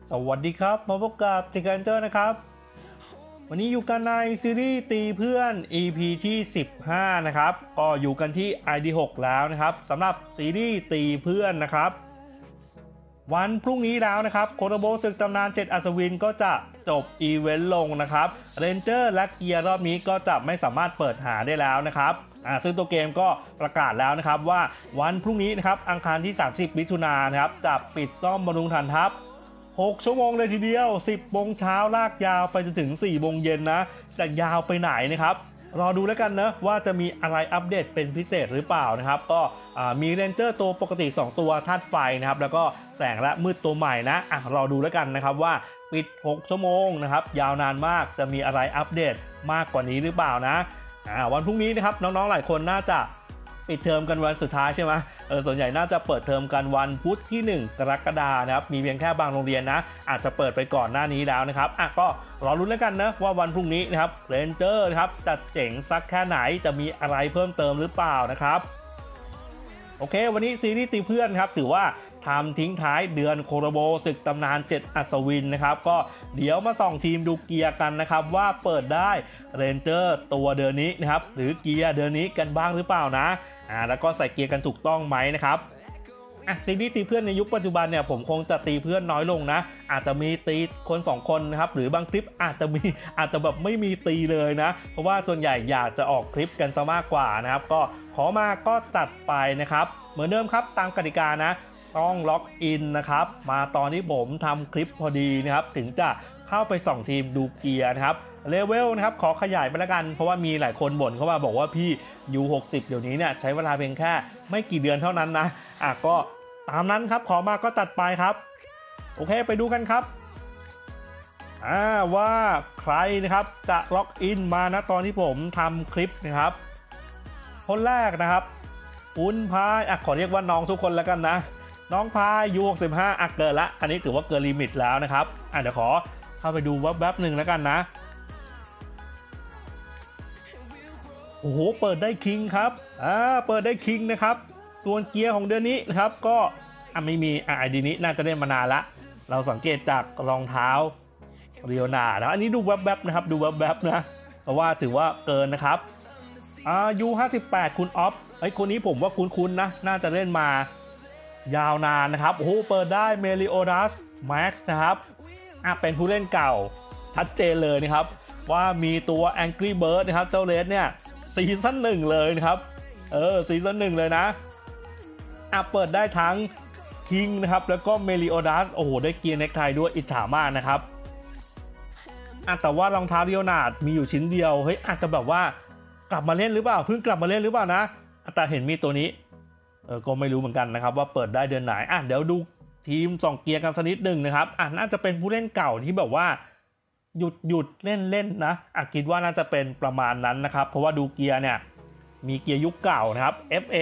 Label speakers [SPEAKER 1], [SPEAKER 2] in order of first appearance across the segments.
[SPEAKER 1] สวัสดีครับมาพบกับติกันเจอร์นะครับวันนี้อยู่กันในซีรีส์ตีเพื่อน EP ที่15นะครับก็อยู่กันที่ ID6 แล้วนะครับสำหรับซีรีส์ตีเพื่อนนะครับวันพรุ่งนี้แล้วนะครับโคโตโบศึกตำนาน7อัศวินก็จะจบอีเวนต์ลงนะครับเรนเจอร์และเกียร์รอบนี้ก็จะไม่สามารถเปิดหาได้แล้วนะครับซึ่งตัวเกมก็ประกาศแล้วนะครับว่าวันพรุ่งนี้นะครับอังคารที่30มิถุนายนนะครับจะปิดซ่อมบำรุงฐานทัพ6 ชั่วโมงเลยทีเดียว 10 โมงเช้าลากยาวไปจนถึง 4 โมงเย็นนะจะยาวไปไหนนะครับรอดูแล้วกันนะว่าจะมีอะไรอัปเดตเป็นพิเศษหรือเปล่านะครับก็มีเรนเจอร์ตัวปกติ2ตัวธาตุไฟนะครับแล้วก็แสงและมืดตัวใหม่นะรอดูแล้วกันนะครับว่าปิด6 ชั่วโมงนะครับยาวนานมากจะมีอะไรอัปเดตมากกว่านี้หรือเปล่านะวันพรุ่งนี้นะครับน้องๆหลายคนน่าจะปิดเทอมกันวันสุดท้ายใช่ไหมส่วนใหญ่น่าจะเปิดเทอมกันวันพุธที่1 กรกฎาคมนะครับมีเพียงแค่บางโรงเรียนนะอาจจะเปิดไปก่อนหน้านี้แล้วนะครับก็รอรุ้นแล้วกันนะว่าวันพรุ่งนี้นะครับเรนเจอร์นะครับจะเจ๋งสักแค่ไหนจะมีอะไรเพิ่มเติมหรือเปล่านะครับโอเควันนี้ซีรีส์ตีเพื่อนครับถือว่าทำทิ้งท้ายเดือนโคโรโบศึกตำนาน7อัศวินนะครับก็เดี๋ยวมาส่องทีมดูเกียร์กันนะครับว่าเปิดได้เรนเจอร์ตัวเดือนนี้นะครับหรือเกียร์เดือนนี้กันบ้างหรือเปล่านะแล้วก็ใส่เกียร์กันถูกต้องไหมนะครับซีรีส์ตีเพื่อนในยุคปัจจุบันเนี่ยผมคงจะตีเพื่อนน้อยลงนะอาจจะมีตีคน2คนนะครับหรือบางคลิปอาจจะแบบไม่มีตีเลยนะเพราะว่าส่วนใหญ่อยากจะออกคลิปกันซะมากกว่านะครับก็ขอมาก็จัดไปนะครับเหมือนเดิมครับตามกติกานะต้องล็อกอินนะครับมาตอนที่ผมทำคลิปพอดีนะครับถึงจะเข้าไปส่องทีมดูเกียร์นะครับเลเวลนะครับขอขยายไปแล้วกันเพราะว่ามีหลายคนบ่นเข้ามาบอกว่าพี่ U60 เดี๋ยวนี้เนี่ยใช้เวลาเพียงแค่ไม่กี่เดือนเท่านั้นนะก็ตามนั้นครับขอมาก็ตัดไปครับโอเคไปดูกันครับว่าใครนะครับจะล็อกอินมานะตอนที่ผมทำคลิปนะครับคนแรกนะครับคุณพายขอเรียกว่าน้องทุกคนแล้วกันนะน้องพาย U65 เกินละอันนี้ถือว่าเกินลิมิตแล้วนะครับเดี๋ยวขอเข้าไปดูแวบๆหนึ่งแล้วกันนะโอ้โหเปิดได้คิงครับเปิดได้คิงนะครับส่วนเกียร์ของเดือนนี้นะครับก็ไม่มีไอดีนี้น่าจะได้มานานละเราสังเกตจากรองเท้าเรียวนาแล้วอันนี้ดูแวบๆนะครับดูแวบๆนะเพราะว่าถือว่าเกินนะครับU58คุณออฟคนนี้ผมว่าคุ้นๆนะน่าจะเล่นมายาวนานนะครับโอ้โหเปิดได้เมลิโอดัสแม็กซ์นะครับเป็นผู้เล่นเก่าชัดเจนเลยนะครับว่ามีตัว Angry Bird นะครับเจ้าเลสเนี่ยซีซั่น1เลยนะครับซีซั่น1เลยนะเปิดได้ทั้งคิงนะครับแล้วก็เมลิโอดัสโอ้โหได้เกียร์เน็กไทด้วยอิจฉามากนะครับแต่ว่ารองเท้าเรียวนาดมีอยู่ชิ้นเดียวเฮ้ยอาจจะแบบว่ากลับมาเล่นหรือเปล่าเพิ่งกลับมาเล่นหรือเปล่านะแต่เห็นมีตัวนี้ก็ไม่รู้เหมือนกันนะครับว่าเปิดได้เดือนไหนเดี๋ยวดูทีม2เกียร์กันสักนิดหนึ่งนะครับน่าจะเป็นผู้เล่นเก่าที่แบบว่าหยุดเล่นนะคิดว่าน่าจะเป็นประมาณนั้นนะครับเพราะว่าดูเกียร์เนี่ยมีเกียร์ยุคเก่านะครับ FA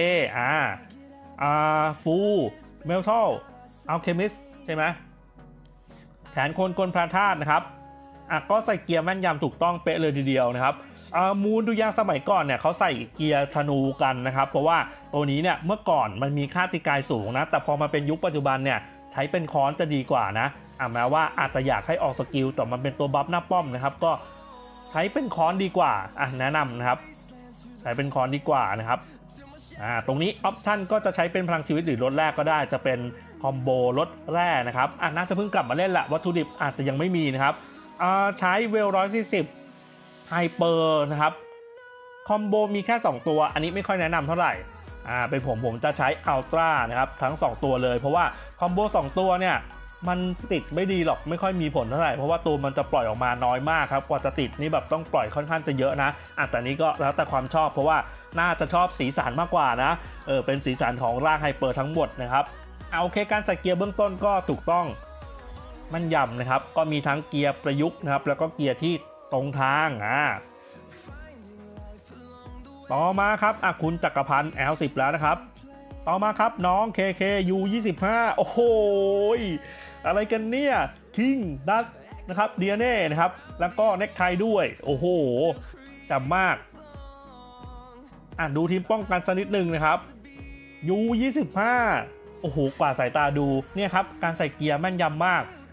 [SPEAKER 1] ฟูเมลทัลอัลเคมิสใช่ไหมแขนคนกลพระธาตุนะครับก็ใส่เกียร์แม่นยำถูกต้องเป๊ะเลยทีเดียวนะครับมูนดูยางสมัยก่อนเนี่ยเขาใส่เกียร์ธนูกันนะครับเพราะว่าตัวนี้เนี่ยเมื่อก่อนมันมีค่าตีกายสูงนะแต่พอมาเป็นยุคปัจจุบันเนี่ยใช้เป็นค้อนจะดีกว่านะแม้ว่าอาจจะอยากให้ออกสกิลแต่มันเป็นตัวบัฟหน้าป้อมนะครับก็ใช้เป็นค้อนดีกว่าแนะนำนะครับใช้เป็นค้อนดีกว่านะครับตรงนี้ออปชั่นก็จะใช้เป็นพลังชีวิตหรือลดแรกก็ได้จะเป็นคอมโบลดแร่นะครับน่าจะเพิ่งกลับมาเล่นละวัตถุดิบอาจจะยังไม่มีนะครับใช้เวล140ไฮเปอร์นะครับคอมโบมีแค่2ตัวอันนี้ไม่ค่อยแนะนำเท่าไหร่เป็นผมจะใช้อัลตร้านะครับทั้ง2ตัวเลยเพราะว่าคอมโบ2ตัวเนี่ยมันติดไม่ดีหรอกไม่ค่อยมีผลเท่าไหร่เพราะว่าตัวมันจะปล่อยออกมาน้อยมากครับกว่าจะติดนี่แบบต้องปล่อยค่อนข้างจะเยอะนะแต่นี้ก็แล้วแต่ความชอบเพราะว่าน่าจะชอบสีสันมากกว่านะเป็นสีสันของร่างไฮเปอร์ทั้งหมดนะครับโอเคการใส่เกียร์เบื้องต้นก็ถูกต้องมันย่ำนะครับก็มีทั้งเกียร์ประยุกต์นะครับแล้วก็เกียร์ที่ตรงทางต่อมาครับคุณจักรพันธ์ L10 แล้วนะครับต่อมาครับน้อง KK U25 โอ้โหอะไรกันเนี่ยคิงดัสนะครับเดียเน่นะครับแล้วก็เน็กไทด้วยโอ้โหจำมากดูทีมป้องกันสักนิดหนึ่งนะครับ U25 โอ้โหกว่าสายตาดูเนี่ยครับการใส่เกียร์แม่นยำมาก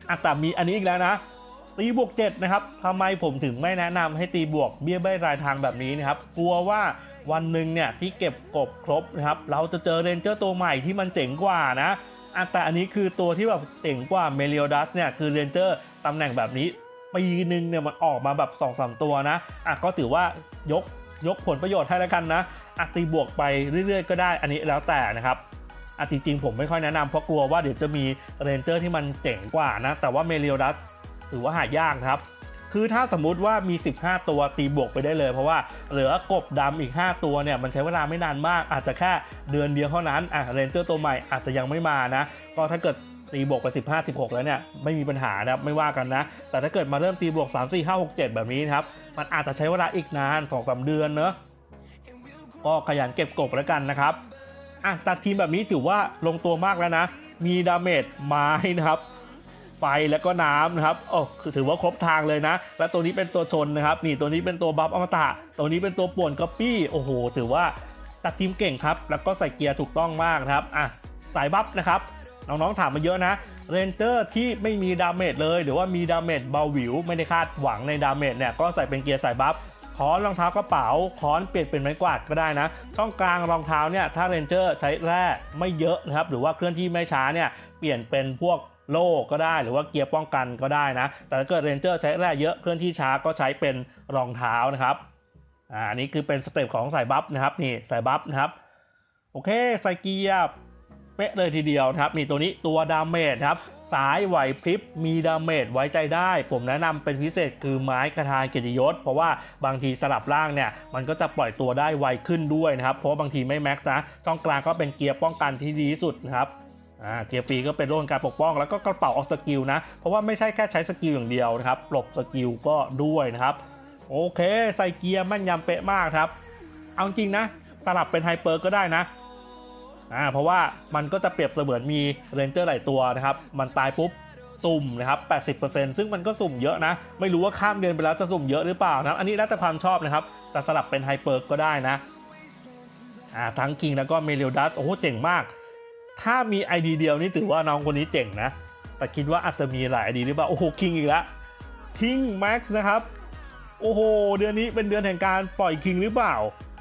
[SPEAKER 1] แต่มีอันนี้อีกแล้วนะตีบวก7นะครับทำไมผมถึงไม่แนะนำให้ตีบวกเบี้ยใบรายทางแบบนี้นะครับกลัวว่าวันหนึ่งเนี่ยที่เก็บกบครบนะครับเราจะเจอเรนเจอร์ตัวใหม่ที่มันเจ๋งกว่านะแต่อันนี้คือตัวที่แบบเจ๋งกว่าเมลิโอดัสเนี่ยคือเรนเจอร์ตำแหน่งแบบนี้ปีนึงเนี่ยมันออกมาแบบ 2-3 ตัวนะก็ถือว่ายกผลประโยชน์ให้แล้วกันนะตีบวกไปเรื่อยๆก็ได้อันนี้แล้วแต่นะครับจริงๆผมไม่ค่อยแนะนำเพราะกลัวว่าเดี๋ยวจะมีเรนเจอร์ที่มันเจ๋งกว่านะแต่ว่าเมลิโอดัสถือว่าหายากครับคือถ้าสมมุติว่ามี15ตัวตีบวกไปได้เลยเพราะว่าเหลือกบดำอีก5ตัวเนี่ยมันใช้เวลาไม่นานมากอาจจะแค่เดือนเดียวเท่านั้นเรนเจอร์ตัวใหม่อาจจะยังไม่มานะก็ถ้าเกิดตีบวกไป15-16แล้วเนี่ยไม่มีปัญหานะครับไม่ว่ากันนะแต่ถ้าเกิดมาเริ่มตีบวก3-4-5-6-7แบบนี้ครับมันอาจจะใช้เวลาอีกนาน 2-3 เดือนเนอะก็ขยันเก็บกบแล้วกันนะครับจัดทีมแบบนี้ถือว่าลงตัวมากแล้วนะมีดาเมจไม้นะครับไฟแล้วก็น้ำนะครับคือถือว่าครบทางเลยนะและตัวนี้เป็นตัวชนนะครับนี่ตัวนี้เป็นตัวบัฟอมตะตัวนี้เป็นตัวป่วนก๊อปปี้โอ้โหถือว่าตัดทีมเก่งครับแล้วก็ใส่เกียร์ถูกต้องมากนะครับสายบัฟนะครับน้องๆถามมาเยอะนะเรนเจอร์ที่ไม่มีดาเมจเลยหรือว่ามีดาเมจเบาหวิวไม่ได้คาดหวังในดาเมจเนี่ยก็ใส่เป็นเกียร์สายบัฟค้อนรองเท้ากระเป๋าค้อนเปลี่ยนเป็นไม้กวาดก็ได้นะช่องกลางรองเท้าเนี่ยถ้าเรนเจอร์ใช้แร่ไม่เยอะนะครับหรือว่าเคลื่อนที่ไม่ช้าเนี่ยเปลี่ยนเป็นพวกโล่ก็ได้หรือว่าเกียร์ป้องกันก็ได้นะแต่ถ้าเกิดเรนเจอร์ใช้แร่เยอะเคลื่อนที่ช้าก็ใช้เป็นรองเท้านะครับอันนี้คือเป็นสเต็ปของสายบัฟนะครับนี่สายบัฟนะครับโอเคใส่เกียร์เป๊ะเลยทีเดียวนะครับนี่ตัวนี้ตัวดาเมจครับสายไหวพริบมีดาเมจไว้ใจได้ผมแนะนำเป็นพิเศษคือไม้คทาเกียรติยศเพราะว่าบางทีสลับล่างเนี่ยมันก็จะปล่อยตัวได้ไวขึ้นด้วยนะครับเพราะบางทีไม่แม็กซ์นะช่องกลางก็เป็นเกียร์ป้องกันที่ดีที่สุดนะครับเกียร์ฟรีก็เป็นโล่การปกป้องแล้วก็กระเป๋าออกสกิลนะเพราะว่าไม่ใช่แค่ใช้สกิลอย่างเดียวนะครับหลบสกิลก็ด้วยนะครับโอเคใส่เกียร์แม่นยำเป๊ะมากครับเอาจริงนะสลับเป็นไฮเปอร์ก็ได้นะเพราะว่ามันก็จะเปรียบเสมือนมีเรนเจอร์หลายตัวนะครับมันตายปุ๊บสุ่มนะครับ 80% ซึ่งมันก็สุ่มเยอะนะไม่รู้ว่าข้ามเดือนไปแล้วจะสุ่มเยอะหรือเปล่านะอันนี้แล้วแต่ความชอบนะครับแต่สลับเป็นไฮเปอร์ก็ได้นะทั้งคิงแล้วก็เมลิโอดัสโอ้โหเจ๋งมากถ้ามี ID เดียวนี่ถือว่าน้องคนนี้เจ๋งนะแต่คิดว่าอาจจะมีหลาย ID หรือเปล่าโอ้โหคิงอีกแล้วคิงแม็กซ์นะครับโอ้โหเดือนนี้เป็นเดือนแห่งการปล่อยคิงหรือเปล่า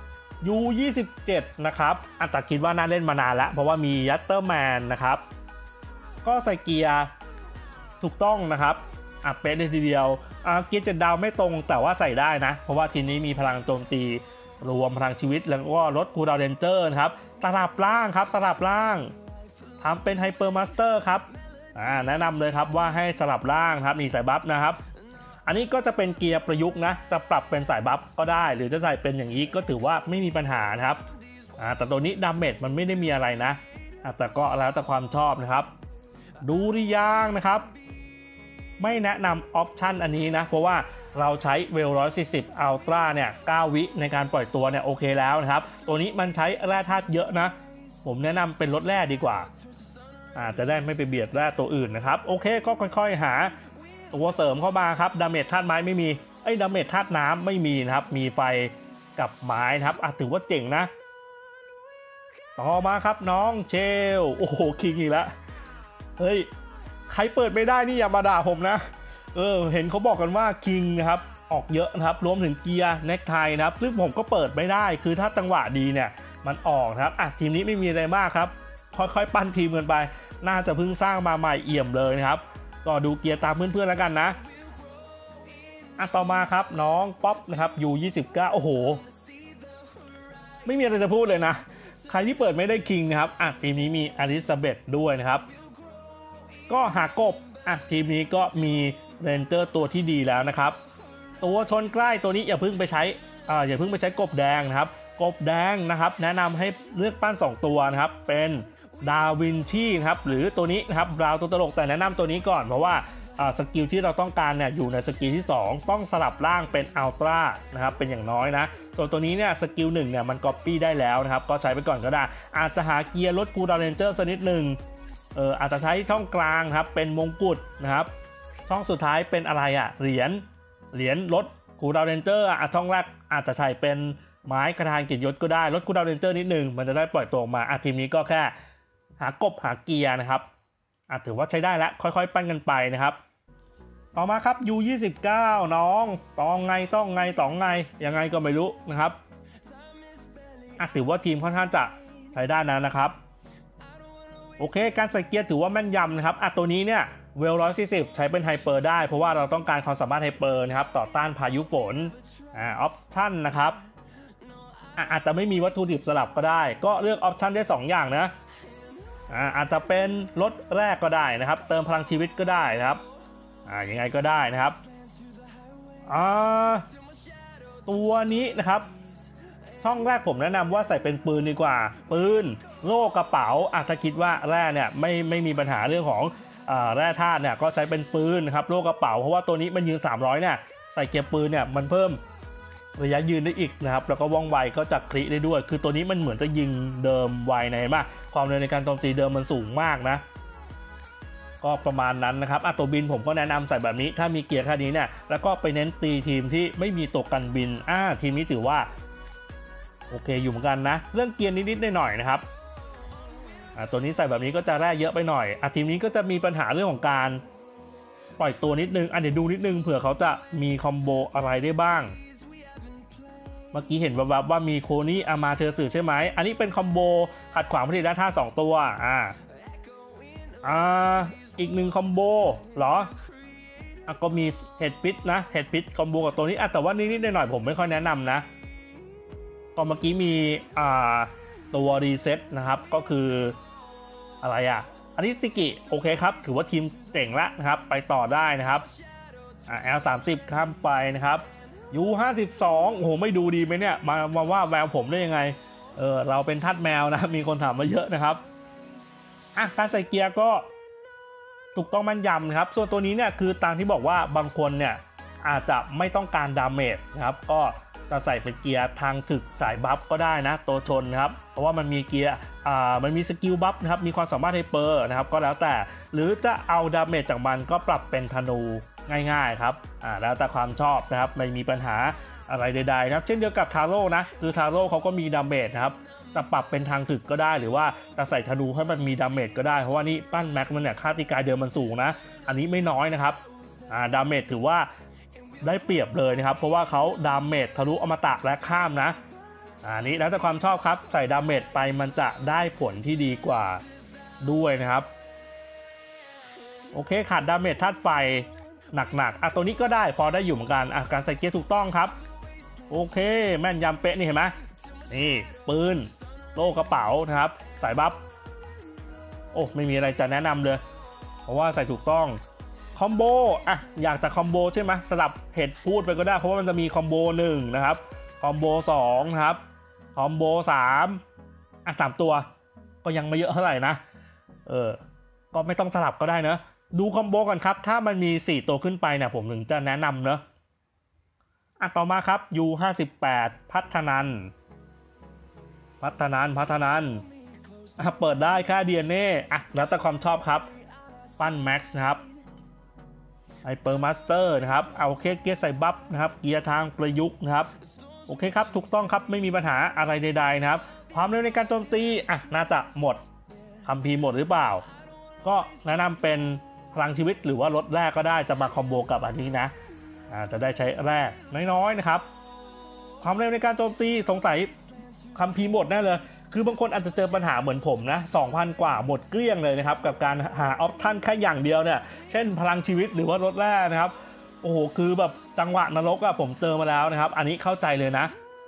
[SPEAKER 1] U27นะครับแต่คิดว่าน่าเล่นมานานแล้วเพราะว่ามียัตเตอร์แมนนะครับก็ใส่เกียร์ถูกต้องนะครับเป็นเลยทีเดียวเกียร์7 ดาวไม่ตรงแต่ว่าใส่ได้นะเพราะว่าทีนี้มีพลังโจมตีรวมพลังชีวิตแล้วก็ลดคูลดาวน์เรนเจอร์นะครับสลับล่างครับสลับล่างทำเป็นไฮเปอร์มาสเตอร์ครับแนะนำเลยครับว่าให้สลับล่างครับนี่สายบัฟนะครับอันนี้ก็จะเป็นเกียร์ประยุกต์นะจะปรับเป็นสายบัฟก็ได้หรือจะใส่เป็นอย่างนี้ก็ถือว่าไม่มีปัญหานะครับแต่ตัวนี้ดาเมจมันไม่ได้มีอะไรนะแต่ก็แล้วแต่ความชอบนะครับดูริยางนะครับไม่แนะนำออปชันอันนี้นะเพราะว่าเราใช้เวล140อัลตร้าเนี่ย9 วิในการปล่อยตัวเนี่ยโอเคแล้วนะครับตัวนี้มันใช้แร่ธาตุเยอะนะผมแนะนำเป็นลดแร่ดีกว่าจะได้ไม่ไปเบียดแร่ตัวอื่นนะครับโอเคก็ค่อยๆหาตัวเสริมเข้ามาครับดาเมจธาตุไม้ไม่มีดาเมจธาตุน้ำไม่มีนะครับมีไฟกับไม้นะครับถือว่าเจ๋งนะต่อมาครับน้องเชลโอ้โหคิงอีกแล้วเฮ้ยใครเปิดไม่ได้นี่อย่ามาด่าผมนะเห็นเขาบอกกันว่าคิงนะครับออกเยอะนะครับรวมถึงเกียร์เน็กไทนะครับซึ่งผมก็เปิดไม่ได้คือถ้าจังหวะดีเนี่ยมันออกครับทีมนี้ไม่มีอะไรมากครับค่อยๆปั้นทีมกันไปน่าจะเพิ่งสร้างมาใหม่เอี่ยมเลยนะครับก็ดูเกียร์ตามเพื่อนๆแล้วกันนะต่อมาครับน้องป๊อปนะครับU29โอ้โหไม่มีอะไรจะพูดเลยนะใครที่เปิดไม่ได้คิงนะครับทีมนี้มีอลิซาเบธด้วยนะครับก็หากบทีมนี้ก็มีเรนเจอร์ตัวที่ดีแล้วนะครับตัวชนใกล้ตัวนี้อย่าเพิ่งไปใช้กบแดงนะครับกบแดงนะครับแนะนำให้เลือกปั้น2ตัวนะครับเป็นดาวินชีนะครับหรือตัวนี้นะครับบราวตัวตลกแต่แนะนำตัวนี้ก่อนเพราะว่าสกิลที่เราต้องการเนี่ยอยู่ในสกิลที่2ต้องสลับร่างเป็นอัลตร้านะครับเป็นอย่างน้อยนะส่วนตัวนี้เนี่ยสกิล1เนี่ยมันก๊อปปี้ได้แล้วนะครับก็ใช้ไปก่อนก็ได้อาจจะหาเกียร์ลดคูลดาวน์เรนเจอร์สักนิดหนึ่งอาจจะใช้ช่องกลางครับเป็นมงกุฎนะครับช่องสุดท้ายเป็นอะไรเหรียญลดคูลดาวน์เรนเจอร์ช่องแรกอาจจะใช้เป็นไม้คทาเกียรติยศก็ได้ลดคูลดาวน์เรนเจอร์นิดนึงมันจะได้ปล่อยตัวออกมาทีมนี้ก็แค่หากบหาเกียร์นะครับถือว่าใช้ได้แล้วค่อยๆปั้นกันไปนะครับต่อมาครับ U29 น้องต้องไงยังไงก็ไม่รู้นะครับถือว่าทีมค่อนข้างจะใช้ได้นะครับโอเคการใส่เกียร์ถือว่าแม่นยำนะครับตัวนี้เนี่ยเวล140ใช้เป็นไฮเปอร์ได้เพราะว่าเราต้องการความสามารถไฮเปอร์นะครับต่อต้านพายุฝนออปชั่นนะครับอาจจะไม่มีวัตถุดิบสลับก็ได้ก็เลือกออปชั่นได้2อย่างนะอาจจะเป็นรถแรกก็ได้นะครับเติมพลังชีวิตก็ได้นะครับยังไงก็ได้นะครับตัวนี้นะครับช่องแรกผมแนะนำว่าใส่เป็นปืนดีกว่าปืนโล่กระเป๋าถ้าคิดว่าแร่เนี่ยไม่มีปัญหาเรื่องของแร่ธาตุเนี่ยก็ใช้เป็นปืนนะครับโล่กระเป๋าเพราะว่าตัวนี้มันยืน300เนี่ยใส่เกียร์ปืนเนี่ยมันเพิ่มระยะยืนได้อีกนะครับแล้วก็ว่องไวก็จะคลิได้ด้วยคือตัวนี้มันเหมือนจะยิงเดิมไวนะเห็นไหมความเร็วในการโจมตีเดิมมันสูงมากนะก็ประมาณนั้นนะครับตัวบินผมก็แนะนำใส่แบบนี้ถ้ามีเกียร์แค่นี้เนี่ยแล้วก็ไปเน้นตีทีมที่ไม่มีตกกันบินทีมนี้ถือว่าโอเคอยู่เหมือนกันนะเรื่องเกียร์นิดๆหน่อยๆนะครับตัวนี้ใส่แบบนี้ก็จะแร่เยอะไปหน่อยทีมนี้ก็จะมีปัญหาเรื่องของการปล่อยตัวนิดนึงเดี๋ยวดูนิดนึงเผื่อเขาจะมีคอมโบอะไรได้บ้างเมื่อกี้เห็นว่ามีโคนี่อามาเธอสื่อใช่ไหมอันนี้เป็นคอมโบขัดขวางผลิตด้านท่า2ตัวอีก1คอมโบเหรอก็มีเห็ดพิษนะเห็ดพิษคอมโบกับตัวนี้แต่ว่านิดๆหน่อยๆผมไม่ค่อยแนะนำนะก็เมื่อกี้มีตัวรีเซ็ตนะครับก็คืออะไรอันนี้สติกิโอเคครับถือว่าทีมเก่งแล้วนะครับไปต่อได้นะครับL30 ข้ามไปนะครับ U52 โอ้โหไม่ดูดีไหมเนี่ยมาว่าแววผมได้ยังไงเราเป็นทาสแมวนะมีคนถามมาเยอะนะครับการใส่เกียร์ก็ถูกต้องแม่นยำนะครับส่วนตัวนี้เนี่ยคือตามที่บอกว่าบางคนเนี่ยอาจจะไม่ต้องการดาเมจนะครับก็จะใส่เป็นเกียร์ทางถึกสายบัฟก็ได้นะตัวชนนะครับเพราะว่ามันมีเกียร์มันมีสกิลบัฟนะครับมีความสามารถไฮเปอร์นะครับก็แล้วแต่หรือจะเอาดาเมจจากมันก็ปรับเป็นธนูง่ายๆครับแล้วแต่ความชอบนะครับไม่มีปัญหาอะไรใดๆนะครับเช่นเดียวกับทาโร่นะคือทาโร่เขาก็มีดาเมจนะครับจะปรับเป็นทางถึกก็ได้หรือว่าจะใส่ธนูให้มันมีดาเมจก็ได้เพราะว่านี่ปั้นแม็กมันเนี่ยค่าตีกายเดิมมันสูงนะอันนี้ไม่น้อยนะครับดาเมจถือว่าได้เปรียบเลยนะครับเพราะว่าเขาดาเมจทะลุอมตะและข้ามนะอันนี้แล้วแต่ความชอบครับใส่ดาเมจไปมันจะได้ผลที่ดีกว่าด้วยนะครับโอเคขาดดาเมจธาตุไฟหนักๆตัวนี้ก็ได้พอได้อยู่เหมือนกันการใส่เกียร์ถูกต้องครับโอเคแม่นยำเป๊ะนี่เห็นไหมนี่ปืนโล่กระเป๋านะครับสายบัฟไม่มีอะไรจะแนะนำเลยเพราะว่าใส่ถูกต้องคอมโบอยากจะคอมโบใช่ไหมสลับเห็ดพูดไปก็ได้เพราะว่ามันจะมีคอมโบ1นะครับคอมโบ2นะครับคอมโบ3ตัวก็ยังไม่เยอะเท่าไหร่นะก็ไม่ต้องสลับก็ได้นะดูคอมโบก่อนครับถ้ามันมี4ตัวขึ้นไปเนี่ยผมถึงจะแนะนำเนอะต่อมาครับ U58 พัฒนันเปิดได้ค่า DNA แล้วแต่ความชอบครับปั้นแม็กซ์นะครับไฮเปอร์มาสเตอร์นะครับโอเคเกียร์ใส่บัฟนะครับเกียร์ทางประยุกต์นะครับโอเคครับถูกต้องครับไม่มีปัญหาอะไรใดๆนะครับความเร็วในการโจมตีน่าจะหมดคัมภีร์หมดหรือเปล่าก็แนะนำเป็นพลังชีวิตหรือว่าลดแรกก็ได้จะมาคอมโบกับอันนี้นะจะได้ใช้แรกน้อยๆนะครับความเร็วในการโจมตีสงสัยคัมภีร์หมดแน่เลยคือบางคนอาจจะเจอปัญหาเหมือนผมนะ 2,000 กว่าหมดเกลี้ยงเลยนะครับกับการหาออปชั่นแค่อย่างเดียวเนี่ยเช่นพลังชีวิตหรือว่าลดแรกนะครับโอ้โหคือแบบจังหวะนรกผมเจอมาแล้วนะครับอันนี้เข้าใจเลยนะ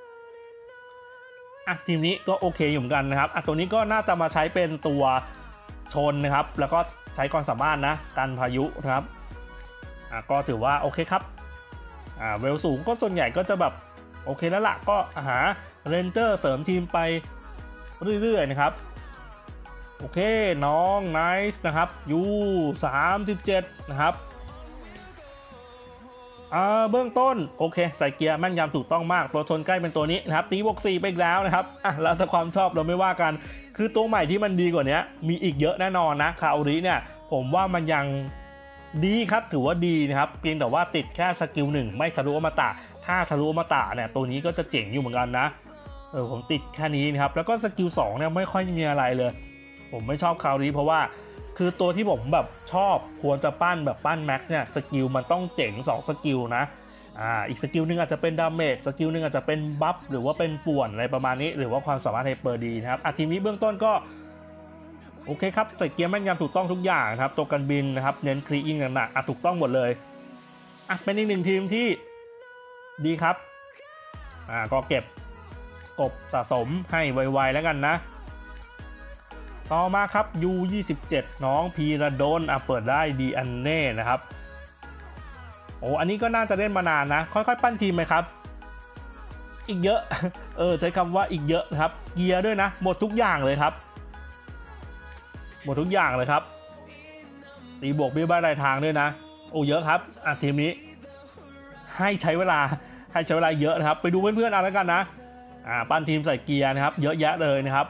[SPEAKER 1] ทีมนี้ก็โอเคอยู่เหมือนกันนะครับตัวนี้ก็น่าจะมาใช้เป็นตัวชนนะครับแล้วก็ใช้ความสามารถนะกันพายุนะครับก็ถือว่าโอเคครับเวลสูงก็ส่วนใหญ่ก็จะแบบโอเคแล้วล่ะก็หาเรนเจอร์เสริมทีมไปเรื่อยๆนะครับโอเคน้องไนซ์นะครับU37นะครับเบื้องต้นโอเคใส่เกียร์แม่นยำถูกต้องมากตัวชนใกล้เป็นตัวนี้นะครับตีบวก4ไปอีกแล้วนะครับแล้วแต่ความชอบเราไม่ว่ากันคือตัวใหม่ที่มันดีกว่านี้มีอีกเยอะแน่นอนนะคาโอริเนี่ยผมว่ามันยังดีครับถือว่าดีนะครับเพียงแต่ว่าติดแค่สกิล1ไม่ทะลุอมตะถ้าทะลุอมตะเนี่ยตัวนี้ก็จะเจ๋งอยู่เหมือนกันนะผมติดแค่นี้นะครับแล้วก็สกิล2เนี่ยไม่ค่อยมีอะไรเลยผมไม่ชอบคาโอริเพราะว่าคือตัวที่ผมแบบชอบควรจะปั้นแบบปั้นแม็กซ์เนี่ยสกิลมันต้องเจ๋ง2สกิลนะอีกสกิลหนึ่งอาจจะเป็นดาเมจสกิลหนึ่งอาจจะเป็นบัฟหรือว่าเป็นป่วนอะไรประมาณนี้หรือว่าความสามารถไฮเปอร์ดีนะครับทีมนี้เบื้องต้นก็โอเคครับใส่เกียร์แม่นยำถูกต้องทุกอย่างครับตัวกันบินนะครับเน้นคลีอิงหนักถูกต้องหมดเลยเป็นอีกหนึ่งทีมที่ดีครับก็เก็บกบสะสมให้ไวๆแล้วกันนะต่อมาครับ U27 น้องพีระดนเปิดได้ดีอันเน่นะครับอันนี้ก็น่าจะเล่นมานานนะค่อยๆปั้นทีมไหมครับอีกเยอะใช้คำว่าอีกเยอะนะครับเกียร์ด้วยนะหมดทุกอย่างเลยครับหมดทุกอย่างเลยครับตีบวกเบี้ยบ้านรายทางด้วยนะเยอะครับทีมนี้ให้ใช้เวลาเยอะนะครับไปดูเพื่อนๆเอาแล้วกันนะปั้นทีมใส่เกียร์นะครับเยอะแยะเลยนะครับ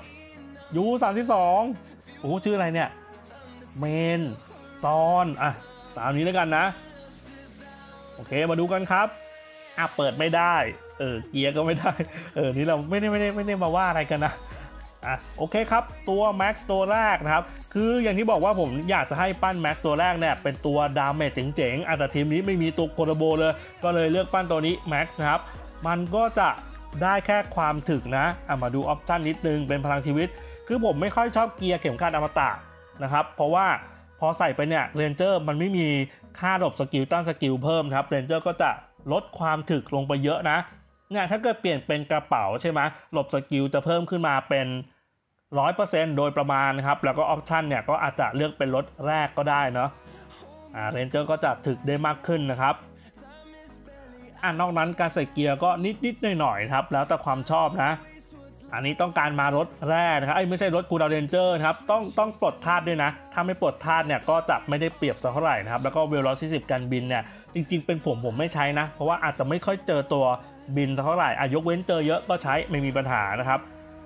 [SPEAKER 1] U32ชื่ออะไรเนี่ยเมนซอนตามนี้แล้วกันนะโอเคมาดูกันครับเปิดไม่ได้เกียร์ก็ไม่ได้นี่เราไม่ได้มาว่าอะไรกันนะโอเคครับตัว Max ตัวแรกนะครับคืออย่างที่บอกว่าผมอยากจะให้ปั้น Max ตัวแรกเนี่ยเป็นตัวดาเมจเจ๋งๆแต่ทีมนี้ไม่มีตัวโคโรโบเลยก็เลยเลือกปั้นตัวนี้ Max นะครับมันก็จะได้แค่ความถึกนะมาดูออปชั่นนิดนึงเป็นพลังชีวิตคือผมไม่ค่อยชอบเกียร์เข็มขัดอมตะนะครับเพราะว่าพอใส่ไปเนี่ยเรนเจอร์มันไม่มีค่าหลบสกิลต้านสกิลเพิ่มครับเรนเจอร์ก็จะลดความถึกลงไปเยอะนะเนี่ยถ้าเกิดเปลี่ยนเป็นกระเป๋าใช่ไหมหลบสกิลจะเพิ่มขึ้นมาเป็น 100% โดยประมาณนะครับแล้วก็ออปชันเนี่ยก็อาจจะเลือกเป็นรถแรกก็ได้เนาะเรนเจอร์ก็จะถึกได้มากขึ้นนะครับนอกนั้นการใส่เกียร์ก็นิดหน่อยๆครับแล้วแต่ความชอบนะอันนี้ต้องการมารถแรกนะครับไม่ใช่รถคูดาวเรนเจอร์ครับต้องปลดธาตุด้วยนะถ้าไม่ปลดธาตุเนี่ยก็จะไม่ได้เปรียบสักเท่าไหร่นะครับแล้วก็เวล40การบินเนี่ยจริงๆเป็นผมไม่ใช้นะเพราะว่าอาจจะไม่ค่อยเจอตัวบินสักเท่าไหร่ยกเว้นเจอเยอะก็ใช้ไม่มีปัญหานะครับ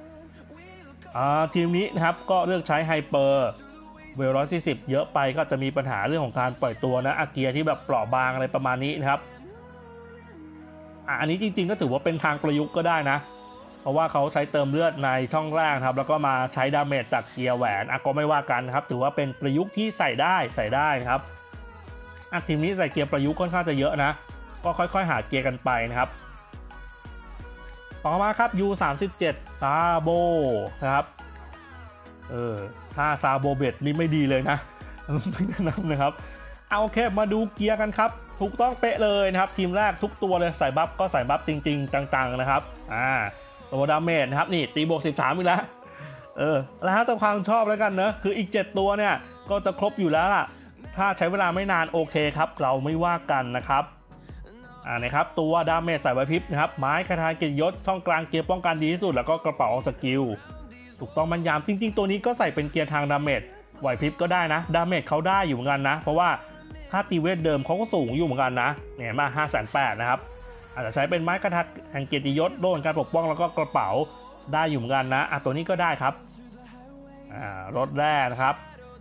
[SPEAKER 1] ทีมนี้นะครับก็เลือกใช้ไฮเปอร์เวล140เยอะไปก็จะมีปัญหาเรื่องของการปล่อยตัวนะเกียร์ที่แบบเปราะบางอะไรประมาณนี้นะครับอันนี้จริงๆก็ถือว่าเป็นทางประยุกต์ก็ได้นะเพราะว่าเขาใช้เติมเลือดในช่องแรกครับแล้วก็มาใช้ดาเมจจากเกียร์แหวนก็ไม่ว่ากันครับถือว่าเป็นประยุกต์ที่ใส่ได้ครับทีมนี้ใส่เกียร์ประยุกต์ค่อนข้างจะเยอะนะก็ค่อยๆหาเกียร์กันไปนะครับต่อมาครับ U37 ซาโบนะครับถ้าซาโบเบ็ดนี่ไม่ดีเลยนะไม่แนะนำนะครับโอเคมาดูเกียร์กันครับถูกต้องเป๊ะเลยนะครับทีมแรกทุกตัวเลยใส่บัฟก็ใส่บัฟจริงๆจังๆนะครับตัวดาเมจนะครับนี่ตีบวก13อีกแล้วแล้วแต่ความชอบแล้วกันเนอะคืออีก7ตัวเนี่ยก็จะครบอยู่แล้วล่ะถ้าใช้เวลาไม่นานโอเคครับเราไม่ว่ากันนะครับนะครับตัวดาเมจใส่ไวพริบนะครับไม้คาถาเกียรติยศช่องกลางเกียร์ป้องกันดีที่สุดแล้วก็กระเป๋าสกิลถูกต้องมันยามจริงๆตัวนี้ก็ใส่เป็นเกียร์ทางดาเมจไหวพริบก็ได้นะดาเมจเขาได้อยู่เหมือนกันนะเพราะว่าถ้าตีเวทเดิมเขาก็สูงอยู่เหมือนกันนะเนี่ยมา580,000นะครับอาจจะใช้เป็นไม้กระทัดแห่งเกียรติยศโดนการปกป้องแล้วก็กระเป๋าได้อยู่เหมือนกันนะตัวนี้ก็ได้ครับรถแรกนะครับ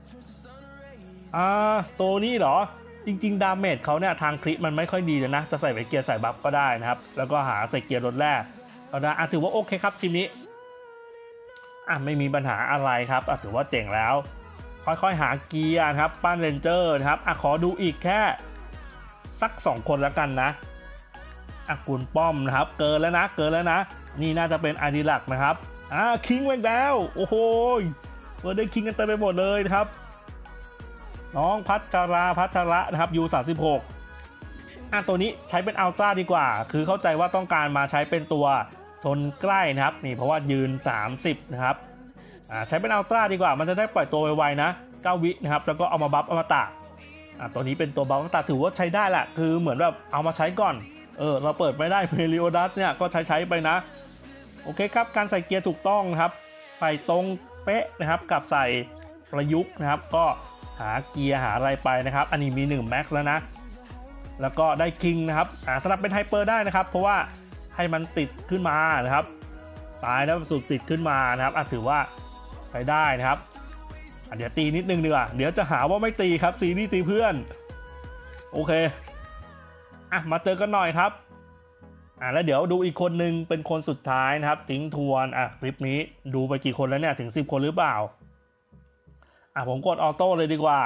[SPEAKER 1] ตัวนี้เหรอจริงๆดาเมจเขาเนี่ยทางคลิปมันไม่ค่อยดีเลยนะจะใส่ไปเกียร์ใส่บัฟก็ได้นะครับแล้วก็หาใส่เกียร์รถแรกก็ได้ถือว่าโอเคครับทีมนี้ไม่มีปัญหาอะไรครับถือว่าเจ๋งแล้วค่อยๆหาเกียร์ครับปั้นเรนเจอร์นะครับขอดูอีกแค่สัก2คนแล้วกันนะกุนป้อมนะครับเกินแล้วนะนี่น่าจะเป็นอาดิลักนะครับคิงแวงแล้วโอ้โหได้คิงกันเต็มไปหมดเลยนะครับน้องพัชระนะครับ U36ตัวนี้ใช้เป็นอัลตร้าดีกว่าคือเข้าใจว่าต้องการมาใช้เป็นตัวทนใกล้นะครับนี่เพราะว่ายืน30นะครับใช้เป็นอัลตร้าดีกว่ามันจะได้ปล่อยตัวไวๆนะ9วินะครับแล้วก็เอามาบัฟอมตะตัวนี้เป็นตัวบัฟอมตะถือว่าใช้ได้แหละคือเหมือนแบบเอามาใช้ก่อนเราเปิดไม่ได้เฟริโอดัสเนี่ยก็ใช้ไปนะโอเคครับการใส่เกียร์ถูกต้องครับใส่ตรงเป๊ะนะครับกับใส่ประยุกต์นะครับก็หาเกียร์หาอะไรไปนะครับอันนี้มี1แม็กแล้วนะแล้วก็ได้คิงนะครับสลับเป็นไฮเปอร์ได้นะครับเพราะว่าให้มันติดขึ้นมานะครับตายแล้วสุดติดขึ้นมานะครับถือว่าใช้ได้นะครับเดี๋ยวตีนิดนึงดีกว่าเดี๋ยวจะหาว่าไม่ตีครับซีรีส์ตีเพื่อนโอเคมาเจอกันหน่อยครับแล้วเดี๋ยวดูอีกคนนึงเป็นคนสุดท้ายนะครับทิ้งทวนคลิปนี้ดูไปกี่คนแล้วเนี่ยถึง10คนหรือเปล่าผมกดออโต้เลยดีกว่า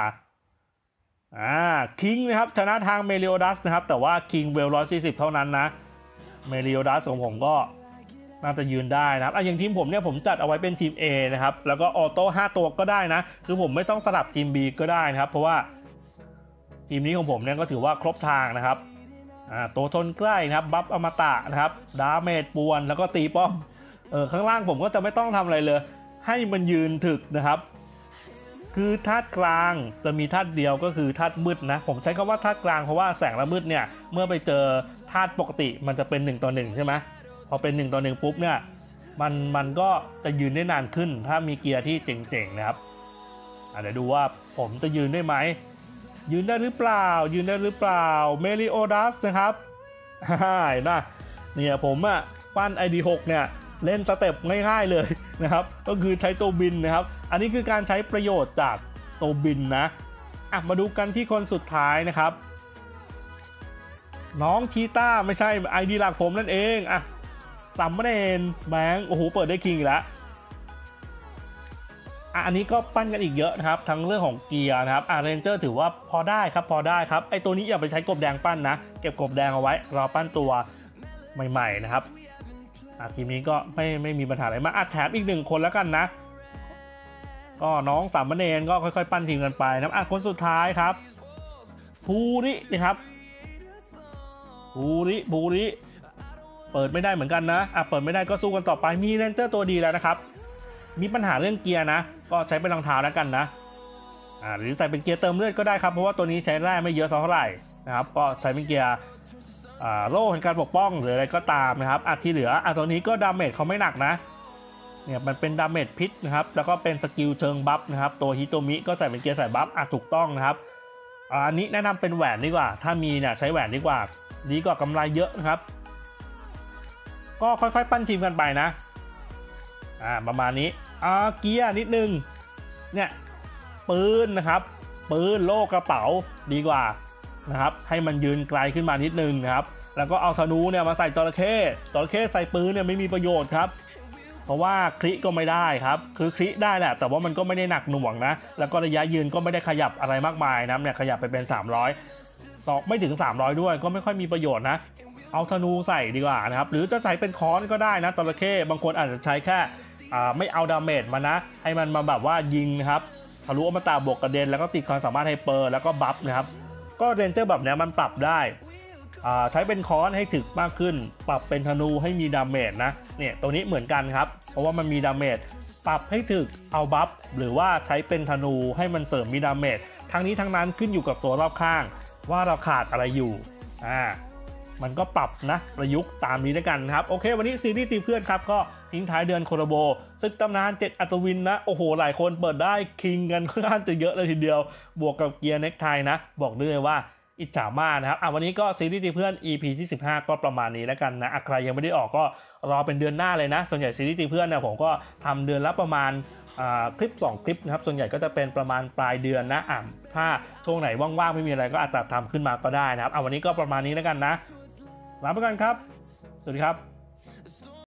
[SPEAKER 1] คิงนะครับชนะทางเมลิโอดัสนะครับแต่ว่าคิงเวล140เท่านั้นนะเมลิโอดัสของผมก็น่าจะยืนได้นะครับอย่างทีมผมเนี่ยผมจัดเอาไว้เป็นทีม A นะครับแล้วก็ออโต้5ตัวก็ได้นะคือผมไม่ต้องสลับทีม B ก็ได้นะครับเพราะว่าทีมนี้ของผมเนี่ยก็ถือว่าครบทางนะครับตัวทนใกล้นะครับบัฟอมตะนะครับดาเมจปวนแล้วก็ตีป้อมข้างล่างผมก็จะไม่ต้องทำอะไรเลยให้มันยืนถึกนะครับคือธาตุกลางจะมีธาตุเดียวก็คือธาตุมืดนะผมใช้คำว่าธาตุกลางเพราะว่าแสงและมืดเนี่ยเมื่อไปเจอธาตุปกติมันจะเป็น1 ต่อ 1ใช่ไหมพอเป็น1 ต่อ 1ปุ๊บเนี่ยมันก็จะยืนได้นานขึ้นถ้ามีเกียร์ที่เจ๋งๆนะครับเดี๋ยวดูว่าผมจะยืนได้ไหมยืนได้หรือเปล่ายืนได้หรือเปล่าเมลิโอดัสนะครับนะเนี่ยผมปั้น ID6 เนี่ยเล่นสเต็ปง่ายๆเลยนะครับก็คือใช้ตัวบินนะครับอันนี้คือการใช้ประโยชน์จากตัวบินนะมาดูกันที่คนสุดท้ายนะครับน้องชีต้าไม่ใช่ ID หลักผมนั่นเองซัมเมอร์เนนแบงค์โอ้โหเปิดได้คิงอีกแล้วอันนี้ก็ปั้นกันอีกเยอะนะครับทั้งเรื่องของเกียร์นะครับเรนเจอร์ถือว่าพอได้ครับไอตัวนี้อย่าไปใช้กบแดงปั้นนะเก็บกบแดงเอาไว้รอปั้นตัวใหม่ๆนะครับทีมนี้ก็ไม่มีปัญหาอะไรมาแถมอีก1 คนแล้วกันนะก็น้องสามเณรก็ค่อยๆปั้นทีมกันไปนะคนสุดท้ายครับภูรินะครับภูริเปิดไม่ได้เหมือนกันนะเปิดไม่ได้ก็สู้กันต่อไปมีเรนเจอร์ตัวดีแล้วนะครับมีปัญหาเรื่องเกียร์นะก็ใช้เป็นรองเท้าแล้วกันนะหรือใส่เป็นเกียร์เติมเลือดก็ได้ครับเพราะว่าตัวนี้ใช้แร่ไม่เยอะเท่าไหร่นะครับก็ใช้เป็นเกียร์โล่แห่งการปกป้องหรืออะไรก็ตามนะครับที่เหลือตัวนี้ก็ดาเมจเขาไม่หนักนะเนี่ยมันเป็นดาเมจพิษนะครับแล้วก็เป็นสกิลเชิงบัฟนะครับตัวฮิโตมิก็ใส่เป็นเกียร์ใส่บัฟถูกต้องนะครับอันนี้แนะนำเป็นแหวนดีกว่าถ้ามีเนี่ยใช้แหวนดีกว่ากำไรเยอะนะครับก็ค่อยๆปั้นทีมกันไปนะประมาณนี้เกียร์นิดนึงเนี่ยปืนนะครับปืนโล่กระเป๋าดีกว่านะครับให้มันยืนไกลขึ้นมานิดนึงนะครับแล้วก็เอาธนูเนี่ยมาใส่จระเข้ใส่ปืนเนี่ยไม่มีประโยชน์ครับเพราะว่าคลิก็ไม่ได้ครับคือคลิได้แหละแต่ว่ามันก็ไม่ได้หนักหน่วงนะแล้วก็ระยะยืนก็ไม่ได้ขยับอะไรมากมายนะเนี่ยขยับไปเป็น300ไม่ถึง300ด้วยก็ไม่ค่อยมีประโยชน์นะเอาธนูใส่ดีกว่านะครับหรือจะใส่เป็นค้อนก็ได้นะจระเข้บางคนอาจจะใช้แค่ไม่เอาดาเมจมานะให้มันมาแบบว่ายิงนะครับทะลุอมตะบวกกระเด็นแล้วก็ติดความสามารถไฮเปอร์แล้วก็บัฟนะครับก็เรนเจอร์แบบนี้มันปรับได้ใช้เป็นค้อนให้ถึกมากขึ้นปรับเป็นธนูให้มีดาเมจนะเนี่ยตัวนี้เหมือนกันครับเพราะว่ามันมีดาเมจปรับให้ถึกเอาบัฟหรือว่าใช้เป็นธนูให้มันเสริมมีดาเมจทั้งนี้ทั้งนั้นขึ้นอยู่กับตัวรอบข้างว่าเราขาดอะไรอยู่มันก็ปรับนะประยุกต์ตามนี้ด้วยกันครับโอเควันนี้ซีรีส์ตีเพื่อนครับก็ทิ้งท้ายเดือนโคโรโบซึ่งตำนาน7อัศวินนะโอ้โหหลายคนเปิดได้คิงกันค่อนข้างจะเยอะเลยทีเดียวบวกกับเกียร์เน็กไทนะบอกได้เลยว่าอิจฉามากนะครับวันนี้ก็ซีรีส์ตีเพื่อน EP ที่15ก็ประมาณนี้แล้วกันนะใครยังไม่ได้ออกก็รอเป็นเดือนหน้าเลยนะส่วนใหญ่ซีรีส์ตีเพื่อนเนี่ยผมก็ทำเดือนละประมาณคลิป2คลิปนะครับส่วนใหญ่ก็จะเป็นประมาณปลายเดือนนะถ้าช่วงไหนว่างๆไม่มีอะไรก็อาจจะทำขึ้นมาก็ได้นะครับวันนี้ก็ประมาณนี้แล้วกันนะลาไปก่อนครับสวัสดีครับ